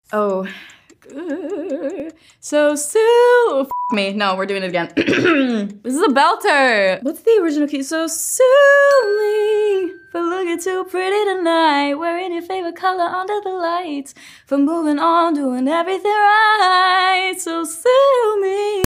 Oh. So sue. F me. No, we're doing it again. This is a belter. What's the original key? So sue me for looking too pretty tonight. Wearing your favorite color under the lights. For moving on, doing everything right. So sue me.